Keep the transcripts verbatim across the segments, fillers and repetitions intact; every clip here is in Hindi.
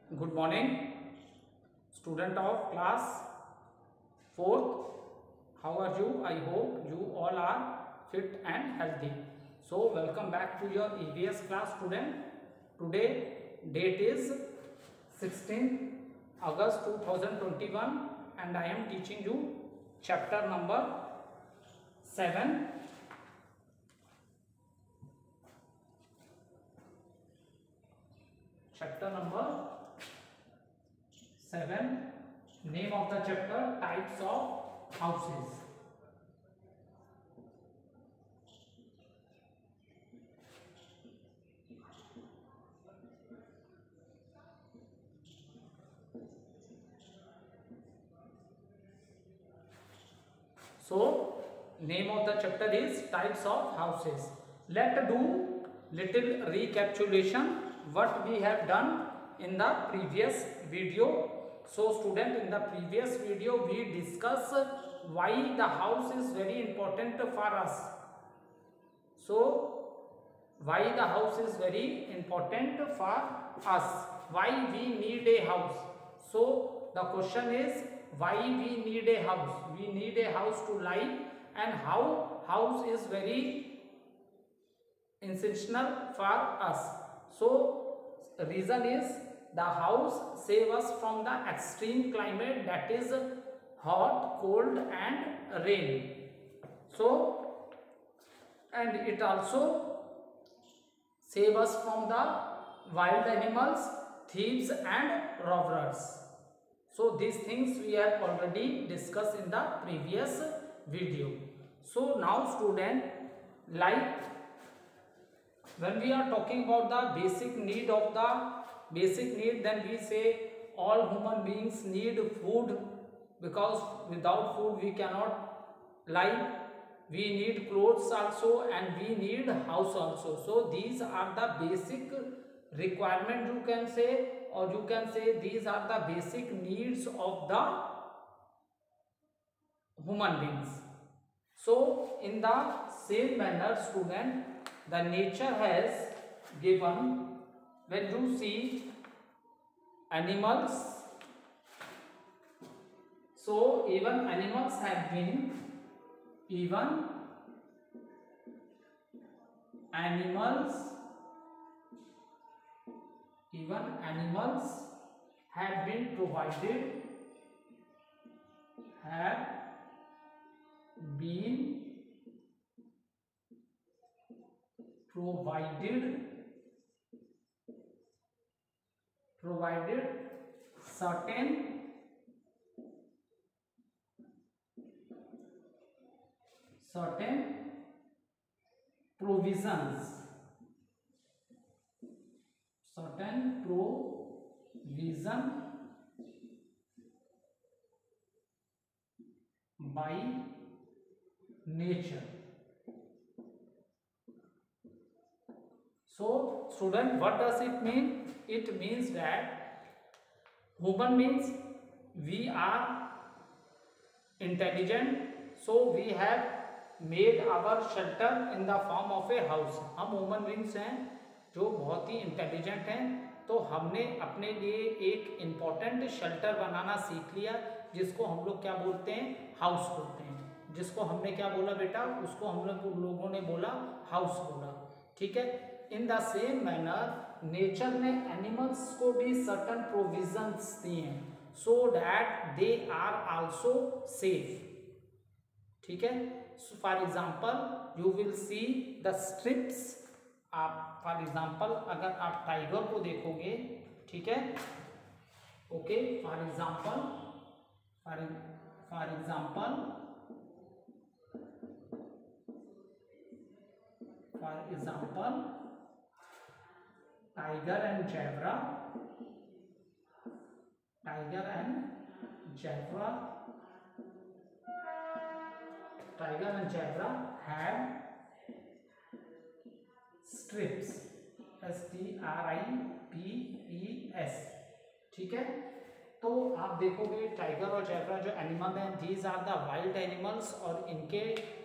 Good morning, student of class fourth. How are you? I hope you all are fit and healthy. So, welcome back to your E V S class, student. Today, date is sixteenth August two thousand twenty-one, and I am teaching you chapter number seven. Chapter number seven. Name of the chapter: types of houses. So, name of the chapter is types of houses. Let's do little recapitulation what we have done in the previous video. So, student, in the previous video we discuss why the house is very important for us. So, why the house is very important for us? Why we need a house? So, the question is, why we need a house? We need a house to live, and how house is very essential for us. So reason is the house save us from the extreme climate, that is hot, cold and rain. So, and it also save us from the wild animals, thieves and robbers. So these things we have already discussed in the previous video. So now student, like when we are talking about the basic need of the basic need, then we say all human beings need food, because without food we cannot live. We need clothes also, and we need house also. So these are the basic requirement, you can say, or you can say these are the basic needs of the human beings. So in the same manner, student, the nature has given, when you see animals, so even animals have been, even animals, even animals have been provided, have been provided provided certain certain provisions certain provision by nature. So student, what does it mean? It means that human means we are intelligent, so we have made our shelter in the form of a house. हम human beings हैं जो बहुत ही इंटेलिजेंट हैं, तो हमने अपने लिए एक इम्पोर्टेंट शेल्टर बनाना सीख लिया, जिसको हम लोग क्या बोलते हैं? हाउस बोलते हैं। जिसको हमने क्या बोला बेटा? उसको हम लोग लोगों ने बोला हाउस बोला, ठीक है। In the same manner nature ने एनिमल्स को भी सर्टन प्रोविजंस दिए हैं, so that they are also safe, ठीक है। For example you will see the stripes. आप फॉर एग्जाम्पल अगर आप टाइगर को देखोगे, ठीक है, okay, for example for for example for example tiger and zebra tiger and zebra tiger and zebra have stripes, S T R I P E S, ठीक है। तो आप देखोगे टाइगर और जेब्रा जो एनिमल हैं, these are the wild animals, और इनके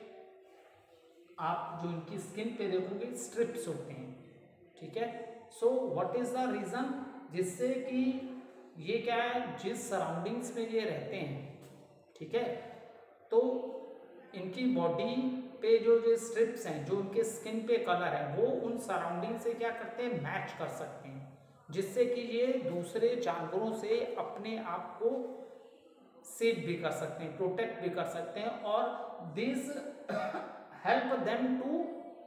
आप जो इनकी स्किन पे देखोगे स्ट्रिप्स होते हैं, ठीक है। So what is the reason? जिससे कि ये क्या है, जिस सराउंडिंग्स में ये रहते हैं, ठीक है, तो इनकी बॉडी पे जो जो स्ट्रिप्स हैं, जो उनके स्किन पे कलर है, वो उन सराउंडिंग से क्या करते हैं, मैच कर सकते हैं, जिससे कि ये दूसरे जानवरों से अपने आप को सेव भी कर सकते हैं, प्रोटेक्ट भी कर सकते हैं, और दिस हेल्प देम टू,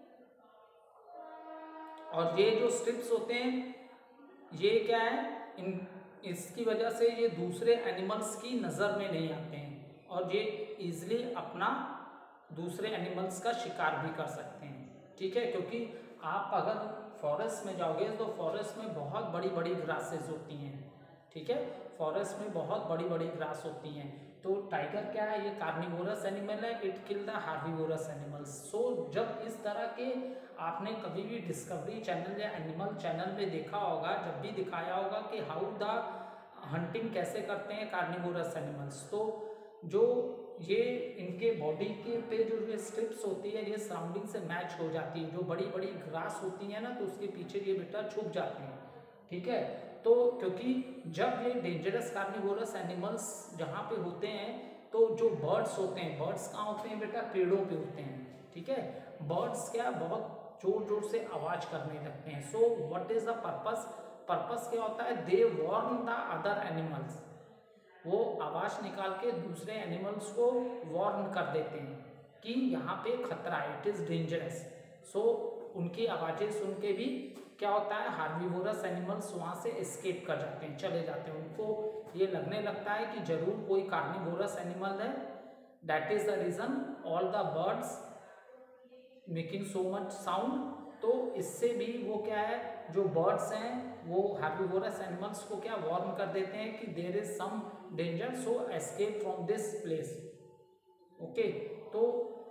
और ये जो स्ट्रिप्स होते हैं ये क्या है, इन इसकी वजह से ये दूसरे एनिमल्स की नज़र में नहीं आते हैं, और ये इजीली अपना दूसरे एनिमल्स का शिकार भी कर सकते हैं, ठीक है। क्योंकि आप अगर फॉरेस्ट में जाओगे तो फॉरेस्ट में बहुत बड़ी बड़ी ग्रासेस होती हैं, ठीक है, फॉरेस्ट में बहुत बड़ी बड़ी ग्रास होती हैं। तो टाइगर क्या है, ये कार्निवोरस एनिमल है, it kill the herbivorous animals. So जब इस तरह के आपने कभी भी डिस्कवरी चैनल या एनिमल चैनल में देखा होगा, जब भी दिखाया होगा कि हाउ द हंटिंग कैसे करते हैं कार्निवोरस एनिमल्स, तो जो ये इनके बॉडी के पे जो ये स्ट्रिप्स होती है, ये सराउंडिंग से मैच हो जाती है, जो बड़ी बड़ी ग्रास होती है ना, तो उसके पीछे ये बेटा छुप जाते हैं, ठीक है। तो क्योंकि जब ये डेंजरस कार्निवोरस एनिमल्स जहाँ पे होते हैं, तो जो बर्ड्स होते हैं, बर्ड्स कहाँ होते हैं बेटा, पेड़ों पे होते हैं, ठीक है। बर्ड्स क्या बहुत जोर जोर से आवाज करने लगते हैं। So what is the purpose, purpose क्या होता है, they warn the other animals, वो आवाज निकाल के दूसरे एनिमल्स को वार्न कर देते हैं कि यहाँ पे खतरा है, इट इज डेंजरस। सो उनकी आवाजें सुन के भी क्या होता है, हार्बिवोरस एनिमल्स वहाँ से एस्केप कर जाते हैं, चले जाते हैं। उनको ये लगने लगता है कि जरूर कोई कार्निवोरस एनिमल है, that is the reason all the birds making so much sound. तो इससे भी वो क्या है, जो बर्ड्स हैं वो हार्बिवोरस एनिमल्स को क्या वार्न कर देते हैं कि there is some danger, so escape from this place. Okay, तो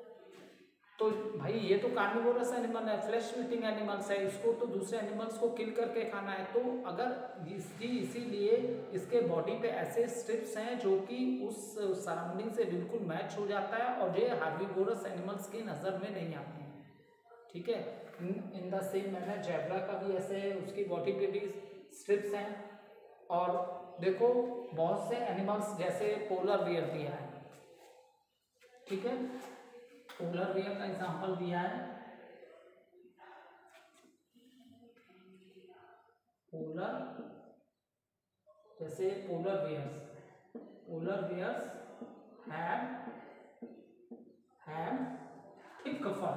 तो भाई ये तो कार्निवोरस एनिमल है, फ्लैश ईटिंग एनिमल्स है, इसको तो दूसरे एनिमल्स को किल करके खाना है। तो अगर इसकी इसीलिए इसके बॉडी पे ऐसे स्ट्रिप्स हैं जो कि उस सराउंडिंग से बिल्कुल मैच हो जाता है, और ये हार्बिवोरस एनिमल्स की नज़र में नहीं आते हैं, ठीक है। In the same manner zebra का भी ऐसे है, उसकी बॉडी पे भी स्ट्रिप्स हैं। और देखो बहुत से एनिमल्स जैसे पोलर बियर दिया है, ठीक है, पोलर बियर का एग्जांपल दिया है, पोलर, जैसे polar bears, polar bears have have thick fur,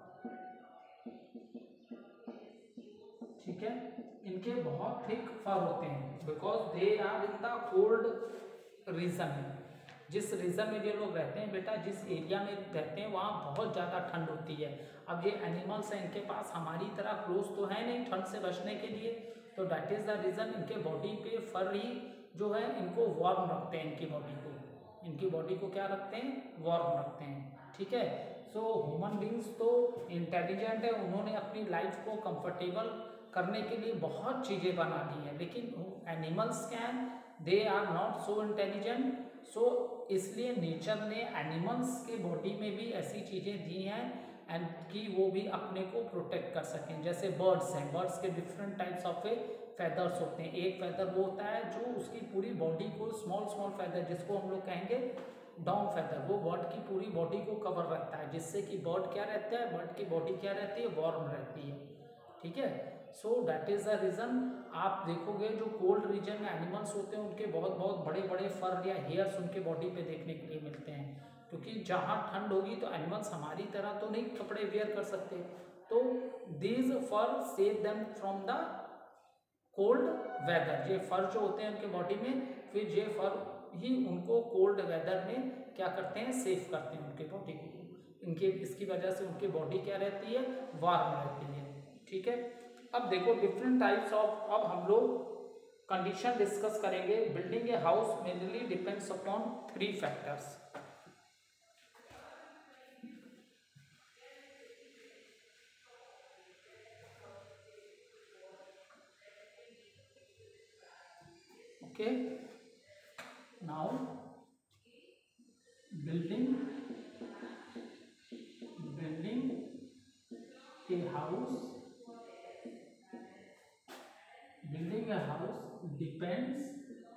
ठीक है, इनके बहुत थिक फर होते हैं, because they are in the cold region. जिस रीजन में ये लोग रहते हैं बेटा, जिस एरिया में रहते हैं वहाँ बहुत ज़्यादा ठंड होती है। अब ये एनिमल्स हैं, इनके पास हमारी तरह क्लोथ तो है नहीं ठंड से बचने के लिए, तो दैट इज़ द रीज़न इनके बॉडी पे फर ही जो है इनको वार्म रखते हैं, इनकी बॉडी को इनकी बॉडी को क्या रखते हैं, वार्म रखते हैं, ठीक है। सो ह्यूमन बींग्स तो इंटेलिजेंट है, उन्होंने अपनी लाइफ को कंफर्टेबल करने के लिए बहुत चीज़ें बना दी हैं, लेकिन animals can they are not so intelligent. So इसलिए नेचर ने एनिमल्स के बॉडी में भी ऐसी चीज़ें दी हैं एंड कि वो भी अपने को प्रोटेक्ट कर सकें। जैसे बर्ड्स हैं, बर्ड्स के डिफरेंट टाइप्स ऑफ फेदर्स होते हैं। एक फेदर वो होता है जो उसकी पूरी बॉडी को, स्मॉल स्मॉल फेदर जिसको हम लोग कहेंगे डाउन फेदर, वो बर्ड की पूरी बॉडी को कवर रखता है, जिससे कि बर्ड क्या रहता है, बर्ड की बॉडी क्या रहती है, वार्म रहती है, ठीक है। So that is the reason. आप देखोगे जो कोल्ड रीजन में एनिमल्स होते हैं उनके बहुत बहुत बड़े बड़े फर या हेयर्स उनके बॉडी पे देखने के लिए मिलते हैं, क्योंकि जहाँ ठंड होगी तो एनिमल्स हमारी तरह तो नहीं कपड़े वेयर कर सकते, तो these fur save them from the cold weather. ये फर जो होते हैं उनके बॉडी में, फिर ये फर ही उनको कोल्ड वेदर में क्या करते हैं, सेव करते हैं उनके बॉडी को। इनके इसकी वजह से उनकी बॉडी क्या रहती है, वार्म रहती है, ठीक है। अब देखो डिफरेंट टाइप्स ऑफ, अब हम लोग कंडीशन डिस्कस करेंगे। Building a house mainly depends upon three factors. Okay, now building building a house building a house depends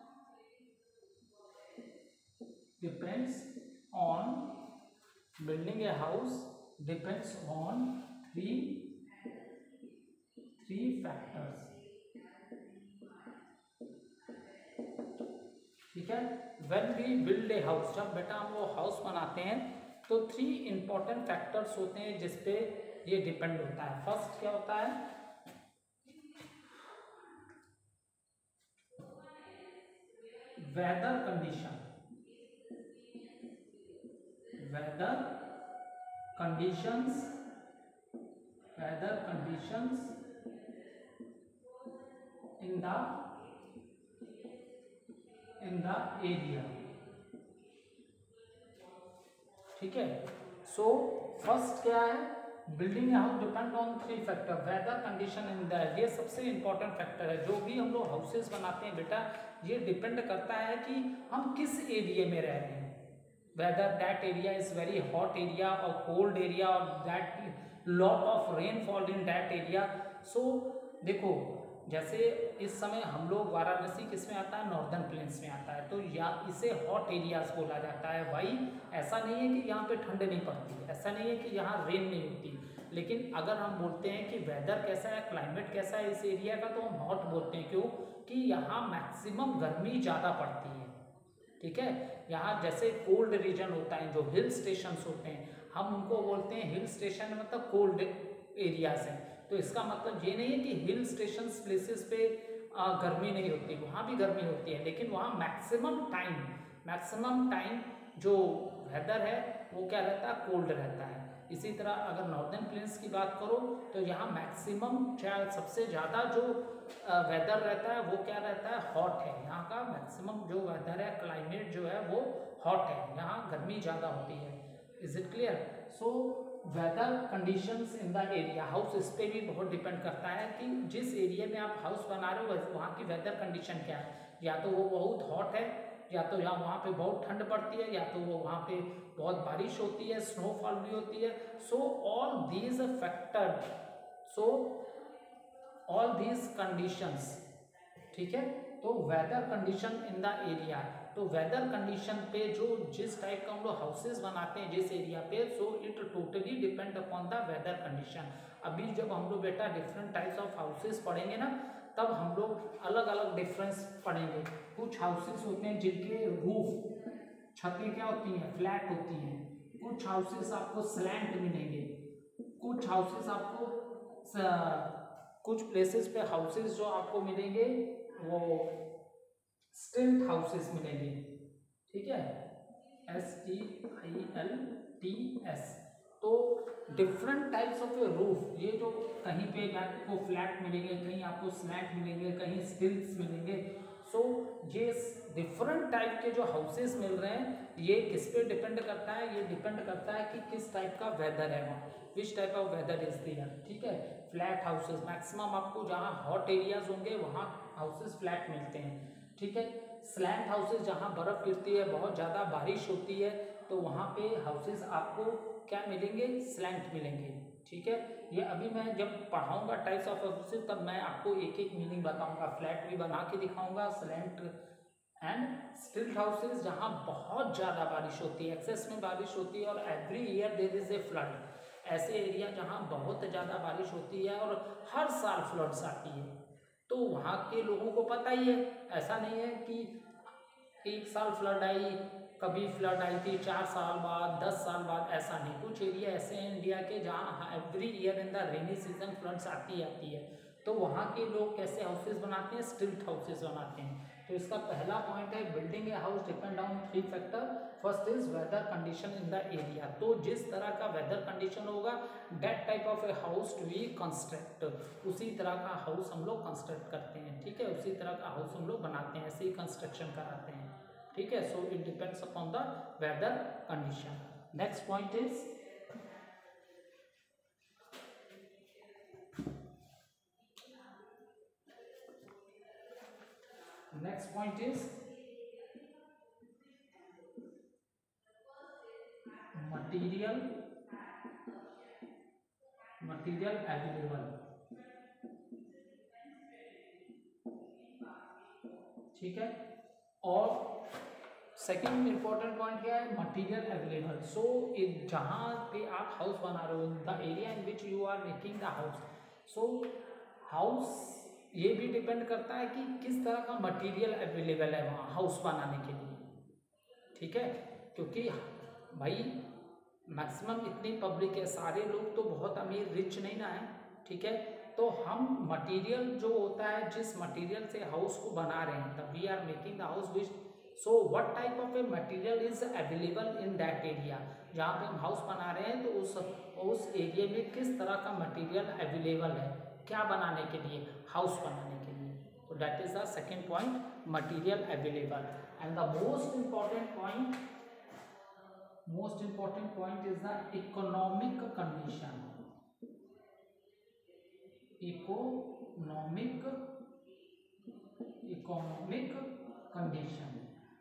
depends on building a house depends on three three factors. ठीक है, when we build a house, जब बेटा हम लोग हाउस बनाते हैं तो थ्री इंपॉर्टेंट फैक्टर्स होते हैं जिसपे ये डिपेंड होता है. फर्स्ट क्या होता है, weather condition. Weather conditions weather conditions in the in the area. ठीक है, सो फर्स्ट क्या है, building house depend on three factor. Weather condition in the, ये सबसे इंपॉर्टेंट फैक्टर है. जो भी हम लोग हाउसेस बनाते हैं बेटा, ये डिपेंड करता है कि हम किस एरिया में रह रहे हैं. Weather that area is very hot area और कोल्ड एरिया और that lot of rainfall in that area. So देखो, जैसे इस समय हम लोग वाराणसी किस में आता है, नॉर्दर्न प्लेन्स में आता है, तो या इसे हॉट एरियाज बोला जाता है. भाई ऐसा नहीं है कि यहाँ पे ठंड नहीं पड़ती, ऐसा नहीं है कि यहाँ रेन नहीं होती, लेकिन अगर हम बोलते हैं कि वेदर कैसा है, क्लाइमेट कैसा है इस एरिया का, तो हम हॉट बोलते हैं. क्यों कि यहाँ मैक्सिमम गर्मी ज़्यादा पड़ती है. ठीक है, यहाँ जैसे कोल्ड रीजन होता है, जो हिल स्टेशंस होते हैं, हम उनको बोलते हैं हिल स्टेशन, मतलब कोल्ड एरियाज हैं. तो इसका मतलब ये नहीं है कि हिल स्टेशन प्लेसेस पे आ, गर्मी नहीं होती, वहाँ भी गर्मी होती है, लेकिन वहाँ मैक्सिमम टाइम मैक्सिमम टाइम जो वेदर है वो क्या रहता है, कोल्ड रहता है. इसी तरह अगर नॉर्दर्न प्लेन्स की बात करो तो यहाँ मैक्सिमम सबसे ज़्यादा जो वेदर रहता है वो क्या रहता है, हॉट है. यहाँ का मैक्सिमम जो वेदर है, क्लाइमेट जो है वो हॉट है, यहाँ गर्मी ज़्यादा होती है. Is it clear? So weather conditions in the area, house इस पर भी बहुत डिपेंड करता है कि जिस एरिया में आप हाउस बना रहे हो वहाँ की वेदर कंडीशन क्या है. या तो वो बहुत हॉट है, या तो यहाँ वहाँ पे बहुत ठंड पड़ती है, या तो वो वहाँ पे बहुत बारिश होती है, स्नोफॉल भी होती है. So all these factor so all these conditions. ठीक है, तो weather condition in the area, तो वेदर कंडीशन पे जो जिस टाइप का हम लोग हाउसेस बनाते हैं जिस एरिया पे, so it totally depend upon the weather condition. अभी जब हम लोग बेटा डिफरेंट टाइप्स ऑफ हाउसेस पढ़ेंगे ना, तब हम लोग अलग अलग डिफरेंस पढ़ेंगे. कुछ हाउसेस होते हैं जिनके रूफ, छतें क्या होती हैं, फ्लैट होती हैं. कुछ हाउसेस आपको स्लैंट मिलेंगे, कुछ हाउसेस आपको कुछ प्लेसेस पे हाउसेस जो आपको मिलेंगे वो स्टिल्ट हाउसेस मिलेंगे. ठीक है, S T I L T S. तो डिफरेंट टाइप्स ऑफ रूफ, ये जो कहीं पे आपको फ्लैट मिलेंगे, कहीं आपको स्लैंट मिलेंगे, कहीं स्टिल्ट्स मिलेंगे. सो ये डिफरेंट टाइप के जो हाउसेस मिल रहे हैं, ये किस पे डिपेंड करता है, ये डिपेंड करता है कि किस टाइप का वेदर है वहाँ, which type of weather is there. ठीक है, फ्लैट हाउसेस मैक्सिमम आपको जहाँ हॉट एरियाज होंगे वहाँ हाउसेस फ्लैट मिलते हैं. ठीक है, स्लैंट हाउसेस जहाँ बर्फ गिरती है, बहुत ज़्यादा बारिश होती है, तो वहाँ पे हाउसेस आपको क्या मिलेंगे, स्लैंट मिलेंगे. ठीक है, ये अभी मैं जब पढ़ाऊंगा टाइप्स ऑफ हाउसेस तब मैं आपको एक एक मीनिंग बताऊंगा, फ्लैट भी बना के दिखाऊंगा, स्लैंट एंड स्टिल्ट हाउसेस जहाँ बहुत ज़्यादा बारिश होती है, एक्सेस में बारिश होती है और every year there is a flood. ऐसे एरिया जहाँ बहुत ज़्यादा बारिश होती है और हर साल फ्लड्स आती है, तो वहाँ के लोगों को पता ही है. ऐसा नहीं है कि एक साल फ्लड आई, कभी फ्लड आई थी चार साल बाद, दस साल बाद, ऐसा नहीं. कुछ एरिया ऐसे हैं इंडिया के जहाँ every year in the rainy season floods आती आती है, तो वहाँ के लोग कैसे हाउसेस बनाते हैं, स्टिल्ट हाउसेस बनाते हैं. तो इसका पहला पॉइंट है building a house depend on three factor. First is weather condition in the area, तो जिस तरह का वेदर कंडीशन होगा that type of a house to be construct, उसी तरह का हाउस हम लोग कंस्ट्रक्ट करते हैं. ठीक है, उसी तरह का हाउस हम लोग बनाते हैं, ऐसे ही कंस्ट्रक्शन कराते हैं. ठीक है, so it depends upon the weather condition. Next point is next point is material material available. ठीक है। और सेकंड इंपॉर्टेंट पॉइंट क्या है, मटेरियल अवेलेबल। सो जहाँ पे आप हाउस बना रहे हो, the area in which you are making the house, so house ये भी डिपेंड करता है कि किस तरह का मटेरियल अवेलेबल है वहाँ हाउस बनाने के लिए, ठीक है। क्योंकि भाई मैक्सिमम इतनी पब्लिक है, सारे लोग तो बहुत अमीर रिच नहीं ना है, ठीक है। तो हम मटेरियल जो होता है, जिस मटेरियल से हाउस को बना रहे हैं, तब we are making the house which, so what type of a material is available in that area, जहाँ पे हम हाउस बना रहे हैं तो उस उस एरिया में किस तरह का मटेरियल अवेलेबल है, क्या बनाने के लिए, हाउस बनाने के लिए। तो that is the second point, material available. And the most important point most important point is the economic condition. Economic economic condition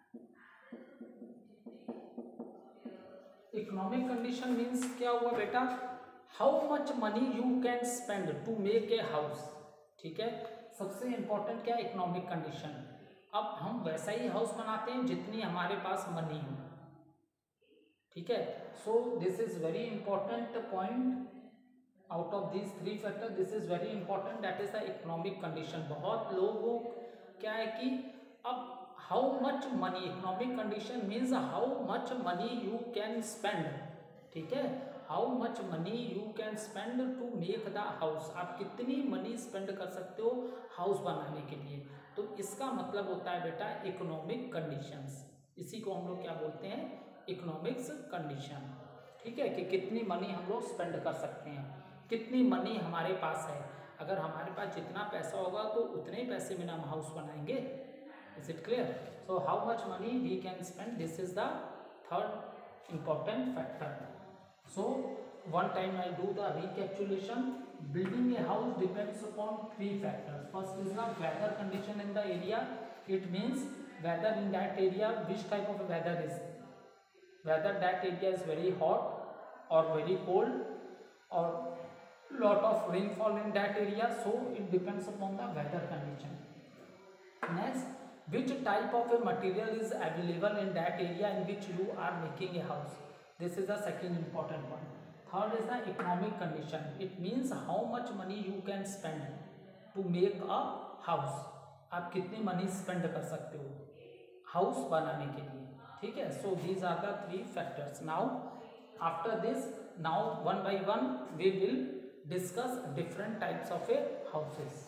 economic condition means क्या हुआ बेटा, how much money you can spend to make a house, ठीक है। सबसे इंपॉर्टेंट क्या है, इकोनॉमिक कंडीशन। अब हम वैसा ही हाउस बनाते हैं जितनी हमारे पास मनी हो, ठीक है। So this is very important point out of this three factor, this is very important, that is the economic condition. बहुत लोगों क्या है कि अब how much money, economic condition means how much money you can spend, ठीक है। How much money you can spend to make the house, आप कितनी मनी स्पेंड कर सकते हो हाउस बनाने के लिए। तो इसका मतलब होता है बेटा इकोनॉमिक कंडीशंस, इसी को हम लोग क्या बोलते हैं, इकोनॉमिक्स कंडीशन, ठीक है। कि कितनी मनी हम लोग स्पेंड कर सकते हैं, कितनी मनी हमारे पास है। अगर हमारे पास जितना पैसा होगा तो उतने ही पैसे में हम हाउस बनाएंगे। Is it clear? So how much money we can spend, this is the third important factor. So one time I do the recapitulation. Building a house depends upon three factors. First is the weather condition in the area. It means weather in that area, which type of weather is, whether that area is very hot or very cold or lot of rainfall in that area, so it depends upon the weather condition. Next, which type of a material is available in that area in which you are making a house, this is the second important one. Third is the economic condition. It means how much money you can spend to make a house, आप कितनी मनी स्पेंड कर सकते हो हाउस बनाने के लिए, ठीक है। So these are the three factors. Now after this, now one by one we will discuss different types of a houses.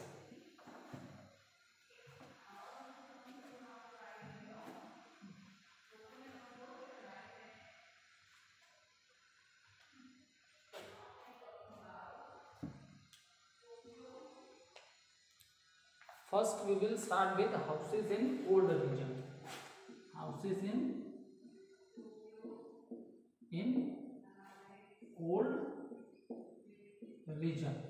First we will start with houses in cold region. Houses in in cold region,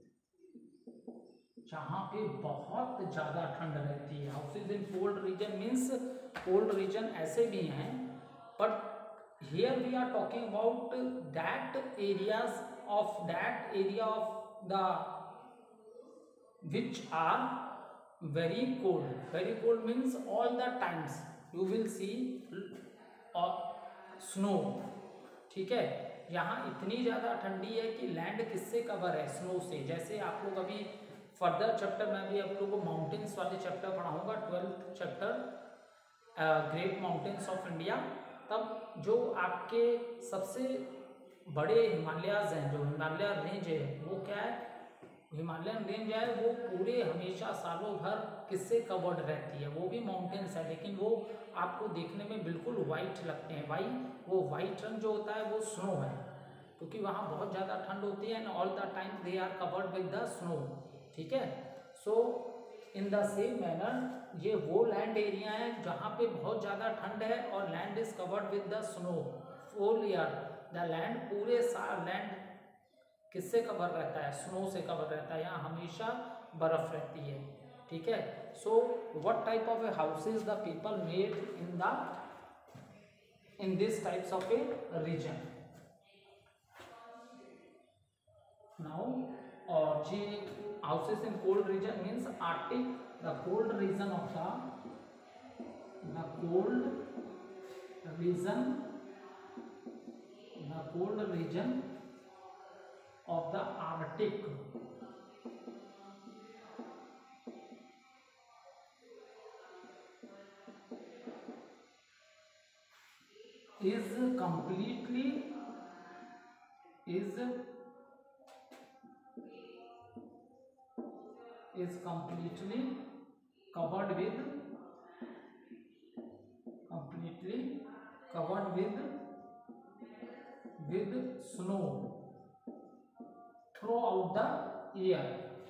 जहाँ पे बहुत ज़्यादा ठंड रहती है। Houses in cold region means cold region ऐसे भी हैं, but here we are talking about that areas of that area of the which are very cold. Very cold means all the times you will see snow, ठीक है। यहाँ इतनी ज़्यादा ठंडी है कि लैंड किससे कवर है, स्नो से। जैसे आप लोग अभी फर्दर चैप्टर में भी आप लोगों को माउंटेन्स वाले चैप्टर पढ़ाऊंगा, twelfth chapter great mountains of India. तब जो आपके सबसे बड़े हिमालयाज हैं, जो हिमालय रेंज है, वो क्या है, हिमालयन रेंज है, वो पूरे हमेशा सालों भर किससे कवर्ड रहती है, वो भी माउंटेन्स है, लेकिन वो आपको देखने में बिल्कुल वाइट लगते हैं। वाई वो वाइट रंग जो होता है वो स्नो है, क्योंकि वहाँ बहुत ज़्यादा ठंड होती है and all the time they are covered with the snow, ठीक है। So in the same manner ये वो लैंड एरिया है जहाँ पे बहुत ज़्यादा ठंड है और land is covered with the snow full year. The land पूरे साल लैंड किससे कवर रहता है, स्नो से कवर रहता है, यहाँ हमेशा बर्फ रहती है, ठीक है। So what type of a houses the people made in the in this types of a region. Now और जी houses in cold region means arctic, the cold region of the the cold region the cold region of the Arctic is completely is is completely covered with completely covered with with snow throughout the year.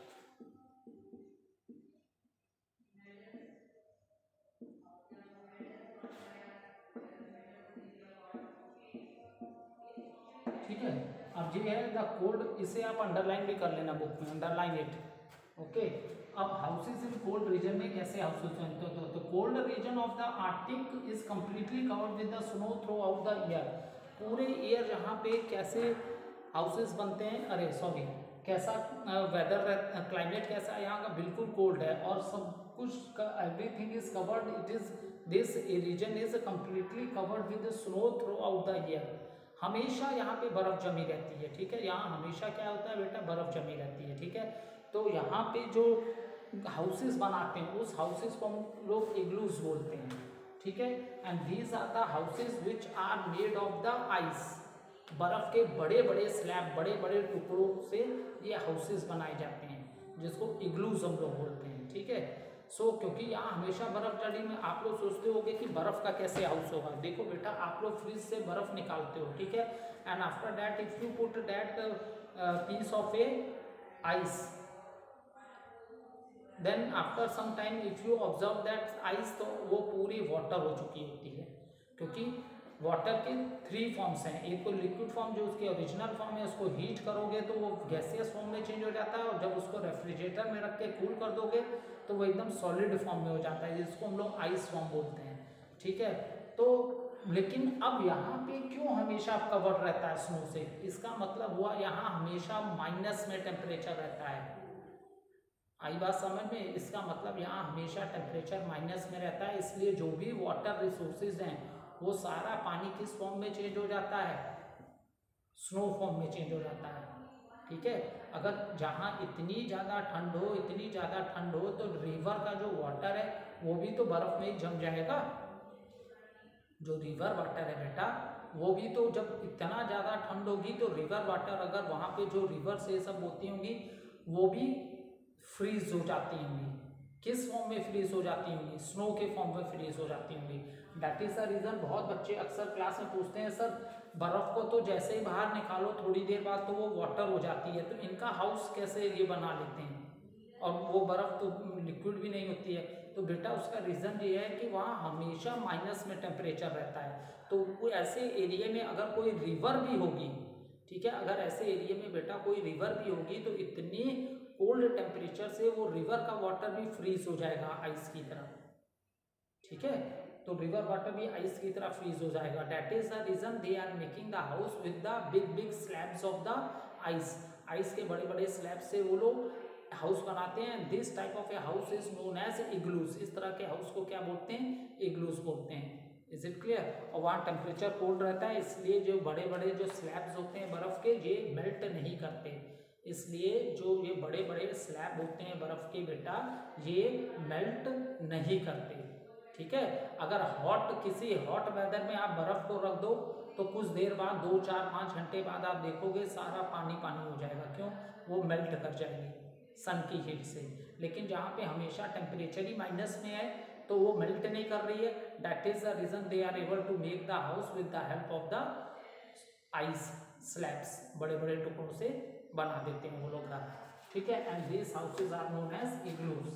ठीक है, अब ये है द कोल्ड, इसे आप अंडरलाइन भी कर लेना बुक में, अंडरलाइन इट। ओके, अब हाउसेस इन कोल्ड रीजन में कैसे हाउसेस बनते हैं? तो cold region of the arctic is completely covered with the snow throughout the year. पूरे ईयर यहाँ पे कैसे हाउसेस बनते हैं, अरे सॉरी कैसा वेदर uh, क्लाइमेट कैसा है यहाँ का? बिल्कुल कोल्ड है और सब कुछ everything is covered, it is this region is completely covered with snow throughout the year. हमेशा यहाँ पे बर्फ जमी रहती है। ठीक है, यहाँ हमेशा क्या होता है बेटा? बर्फ जमी रहती है। ठीक है, तो यहाँ पे जो हाउसेस बनाते हैं उस हाउसेस को हम लोग इग्लूस बोलते हैं। ठीक है, and these are the houses which are made of the ice. बर्फ के बड़े बड़े स्लैब, बड़े बड़े टुकड़ों से ये हाउसेस बनाए जाते हैं जिसको इग्लूस हम लोग बोलते हैं। ठीक है, सो so, क्योंकि यहाँ हमेशा बर्फ जड़ी में, आप लोग सोचते होगे कि बर्फ का कैसे हाउस होगा। देखो बेटा, आप लोग फ्रिज से बर्फ निकालते हो, ठीक है, and after that if you put that piece of a ice, then after some time if you observe that ice, तो वो पूरी वाटर हो चुकी होती है। क्योंकि वाटर के थ्री फॉर्म्स हैं, एक तो लिक्विड फॉर्म जो उसकी ओरिजिनल फॉर्म है, उसको हीट करोगे तो वो गैसियस फॉर्म में चेंज हो जाता है, और जब उसको रेफ्रिजरेटर में रख के कूल कर दोगे तो वो एकदम सॉलिड फॉर्म में हो जाता है, जिसको हम लोग आइस फॉर्म बोलते हैं। ठीक है, तो लेकिन अब यहाँ पे क्यों हमेशा कवर्ड रहता है स्नो से? इसका मतलब हुआ यहाँ हमेशा माइनस में टेम्परेचर रहता है। आई बात समझ में? इसका मतलब यहाँ हमेशा टेम्परेचर माइनस में रहता है, इसलिए जो भी वाटर रिसोर्सेज हैं वो सारा पानी किस फॉर्म में चेंज हो जाता है? स्नो फॉर्म में चेंज हो जाता है। ठीक है, अगर जहाँ इतनी ज़्यादा ठंड हो, इतनी ज़्यादा ठंड हो तो रिवर का जो वाटर है वो भी तो बर्फ में ही जम जाएगा। जो रिवर वाटर है बेटा, वो भी तो जब इतना ज़्यादा ठंड होगी तो रिवर वाटर, अगर वहाँ पे जो रिवर से सब होती होंगी वो भी फ्रीज हो जाती होंगी। किस फॉर्म में फ्रीज हो जाती होंगी? स्नो के फॉर्म में फ्रीज हो जाती होंगी। दैट इज द रीजन बहुत बच्चे अक्सर क्लास में पूछते हैं, सर बर्फ को तो जैसे ही बाहर निकालो थोड़ी देर बाद तो वो वाटर हो जाती है, तो इनका हाउस कैसे ये बना लेते हैं? और वो बर्फ तो लिक्विड भी नहीं होती है। तो बेटा उसका रीज़न ये है कि वहाँ हमेशा माइनस में टेम्परेचर रहता है। तो वो ऐसे एरिया में अगर कोई रिवर भी होगी, ठीक है, अगर ऐसे एरिया में बेटा कोई रिवर भी होगी तो इतनी कोल्ड टेम्परेचर से वो रिवर का वाटर भी फ्रीज हो जाएगा आइस की तरह। ठीक है, तो रिवर वाटर भी आइस की तरह फ्रीज हो जाएगा। That is the reason they are making the house with the big big slabs of the ice. Ice के बड़े बड़े स्लैब से वो लोग हाउस बनाते हैं। This type of a house is known as igloos. इस तरह के हाउस को क्या बोलते हैं? इग्लूस बोलते हैं। Is it clear? और वहाँ टेम्परेचर कोल्ड रहता है, इसलिए जो बड़े बड़े जो स्लैब्स होते हैं बर्फ के, ये मेल्ट नहीं करते। इसलिए जो ये बड़े बड़े स्लैब होते हैं बर्फ के बेटा, ये मेल्ट नहीं करते। ठीक है, अगर हॉट किसी हॉट वेदर में आप बर्फ को रख दो तो कुछ देर बाद, दो चार पाँच घंटे बाद आप देखोगे सारा पानी पानी हो जाएगा। क्यों? वो मेल्ट कर जाएगी सन की हीट से। लेकिन जहाँ पे हमेशा टेम्परेचर ही माइनस में है तो वो मेल्ट नहीं कर रही है। That is the reason they are able to make the house with the help of the ice slabs. बड़े बड़े टुकड़ों से बना देते हैं वो लोग। ठीक है, and this houses are known as igloos.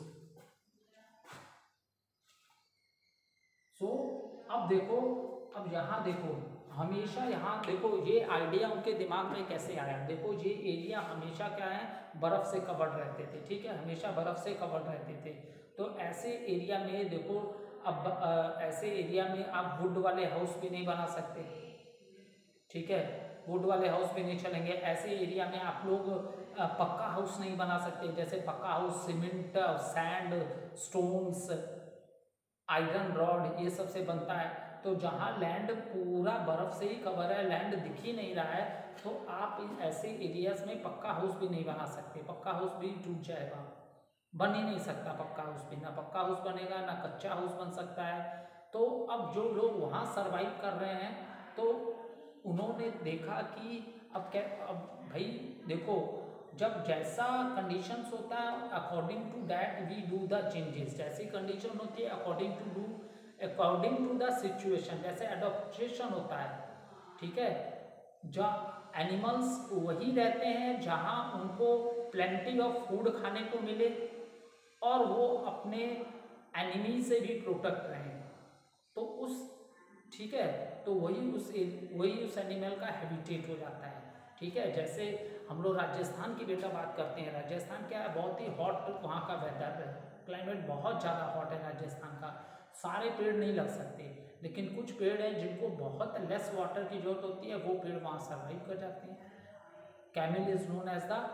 So अब देखो, अब यहाँ देखो, हमेशा यहाँ देखो ये आइडिया उनके दिमाग में कैसे आया। देखो ये एरिया हमेशा क्या है? बर्फ से कवर्ड रहते थे। ठीक है, हमेशा बर्फ से कवर्ड रहते थे। तो ऐसे एरिया में देखो, अब आ, ऐसे एरिया में आप वुड वाले हाउस भी नहीं बना सकते। ठीक है, वुड वाले हाउस भी नहीं चलेंगे। ऐसे एरिया में आप लोग आ, पक्का हाउस नहीं बना सकते। जैसे पक्का house cement, sand, stones, iron rod, ये सब से बनता है। तो जहाँ लैंड पूरा बर्फ से ही कवर है, लैंड दिख ही नहीं रहा है, तो आप ऐसे एरियाज में पक्का हाउस भी नहीं बना सकते। पक्का हाउस भी टूट जाएगा, बन ही नहीं सकता पक्का हाउस भी। ना पक्का हाउस बनेगा, ना कच्चा हाउस बन सकता है। तो अब जो लोग वहाँ सरवाइव कर रहे हैं, तो उन्होंने देखा कि अब क्या, अब भाई देखो, जब जैसा कंडीशंस होता है according to that we do the changes. जैसी कंडीशन होती है according to do according to the situation, जैसे एडॉप्टेशन होता है, ठीक है। जहाँ एनिमल्स वही रहते हैं जहाँ उनको प्लेंटी ऑफ फूड खाने को मिले और वो अपने एनिमी से भी प्रोटेक्ट रहें, तो उस ठीक है, तो वही उस वही उस एनिमल का हैबिटेट हो जाता है, ठीक है। जैसे हम लोग राजस्थान की बेटा बात करते हैं, राजस्थान क्या है, बहुत ही हॉट वहाँ का वेदर है, क्लाइमेट बहुत ज़्यादा हॉट है राजस्थान का। सारे पेड़ नहीं लग सकते, लेकिन कुछ पेड़ हैं जिनको बहुत लेस वाटर की जरूरत होती है, वो पेड़ वहाँ सर्वाइव कर जाते हैं। Camel is known as the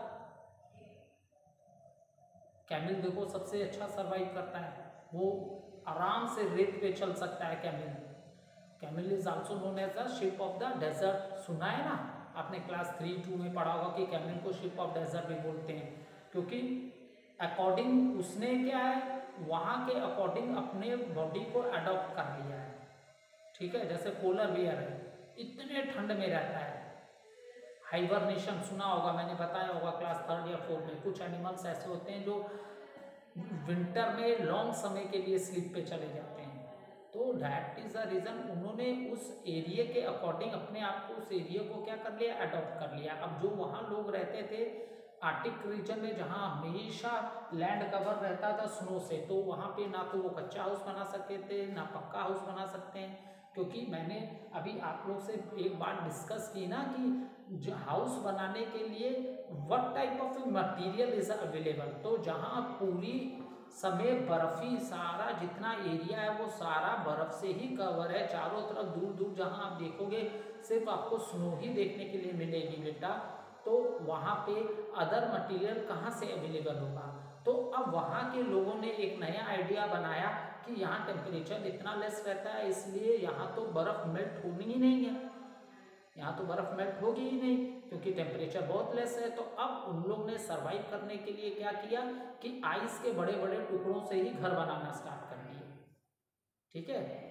camel, देखो सबसे अच्छा सर्वाइव करता है, वो आराम से रेत पे चल सकता है camel. Camel is also known as the ship of the desert, सुना है ना आपने, क्लास थ्री टू में पढ़ा होगा कि कैमिल को शिप ऑफ डेजर्ट भी बोलते हैं, क्योंकि अकॉर्डिंग उसने क्या है, वहाँ के अकॉर्डिंग अपने बॉडी को अडॉप्ट कर लिया है, ठीक है। जैसे पोलर बियर है, इतने ठंड में रहता है, हाइबरनेशन सुना होगा, मैंने बताया होगा क्लास थर्ड या फोर्थ में। कुछ एनिमल्स ऐसे होते हैं जो विंटर में लॉन्ग समय के लिए स्लीप पे चले जाते हैं, तो दैट इज द रीजन उन्होंने उस एरिया के अकॉर्डिंग अपने आप को, उस एरिया को क्या कर लिया, अडॉप्ट कर लिया। अब जो वहाँ लोग रहते थे आर्टिक रीजन में, जहाँ हमेशा लैंड कवर रहता था स्नो से, तो वहाँ पे ना तो वो कच्चा हाउस बना सकते थे, ना पक्का हाउस बना सकते हैं, क्योंकि मैंने अभी आप लोग से एक बात डिस्कस की ना कि हाउस बनाने के लिए what type of material is available. तो जहाँ पूरी समय बर्फी, सारा जितना एरिया है वो सारा बर्फ से ही कवर है, चारों तरफ दूर दूर जहाँ आप देखोगे सिर्फ आपको स्नो ही देखने के लिए मिलेगी बेटा, तो वहाँ पे अदर मटेरियल कहाँ से अवेलेबल होगा। तो अब वहाँ के लोगों ने एक नया आइडिया बनाया कि यहाँ टेम्परेचर इतना लेस रहता है, इसलिए यहाँ तो बर्फ़ मेल्ट होनी ही नहीं है, यहाँ तो बर्फ़ मेल्ट होगी ही नहीं, क्योंकि टेम्परेचर बहुत लेस है। तो अब उन लोग ने सर्वाइव करने के लिए क्या किया कि आइस के बड़े बड़े टुकड़ों से ही घर बनाना स्टार्ट कर दिए, ठीक है।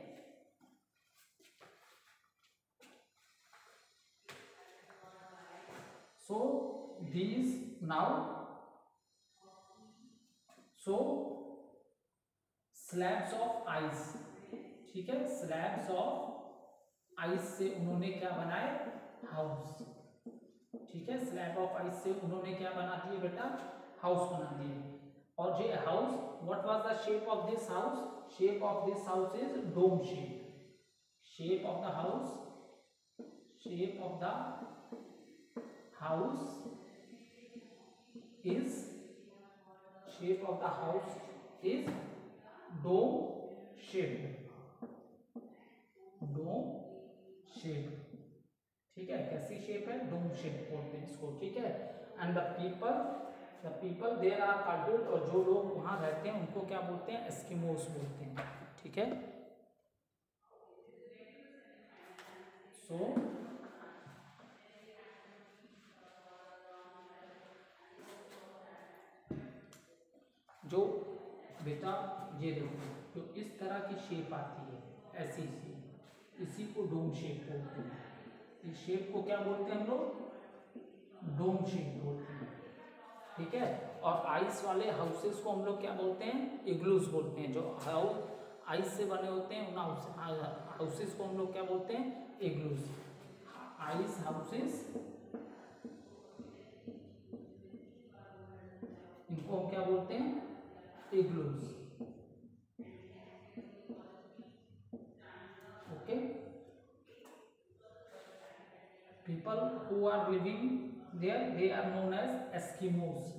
So these now, so slabs of ice, ठीक है, slabs of ice से उन्होंने क्या बनाए, हाउस, ठीक है। स्लैब ऑफ आइस से उन्होंने क्या बना दिए बेटा, हाउस बना दिए। और ये house, what was the shape of this house, shape of this house is dome shape, shape of the house, shape of the house is shape of the house is dome shaped, dome shaped, ठीक है। कैसी शेप है, डोम शेप बोलते हैं इसको, ठीक है। And the people, the people there are cultivate, और जो लोग वहां रहते हैं उनको क्या बोलते हैं, एस्किमोस बोलते हैं, ठीक है। सो so, जो बेटा ये देखो, जो इस तरह की शेप आती है, ऐसी शेप, इसी को डोम शेप बोलते हैं। इस शेप को क्या बोलते हैं हम लोग, डोम शेप बोलते हैं, ठीक है। और आइस वाले हाउसेस को हम लोग क्या बोलते हैं, इग्लूस बोलते हैं। जो हाउस आइस से बने होते हैं उन हाउसेस को हम लोग क्या बोलते हैं, इग्लूस। आइस हाउसेस, इनको हम क्या बोलते हैं, igloos, okay. People who are living there, they are known as Eskimos,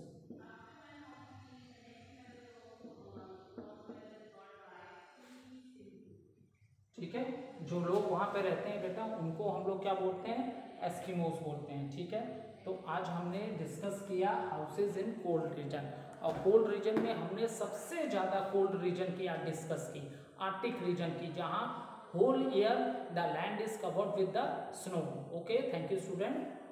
ठीक है। जो लोग वहाँ पे रहते हैं बेटा उनको हम लोग क्या बोलते हैं, एस्किमोस बोलते हैं, ठीक है। तो आज हमने डिस्कस किया हाउसेज इन कोल्ड रीजन, और कोल्ड रीजन में हमने सबसे ज़्यादा कोल्ड रीजन की आज डिस्कस की। आर्टिक रीजन की, जहाँ whole year the land is covered with the snow. Okay, thank you student.